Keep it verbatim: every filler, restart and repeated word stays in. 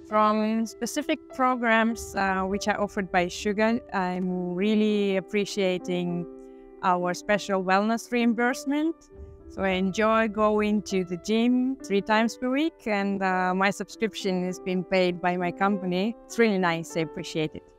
From specific programs uh, which are offered by Sugar, I'm really appreciating our special wellness reimbursement. So I enjoy going to the gym three times per week, and uh, my subscription is being paid by my company. It's really nice. I appreciate it.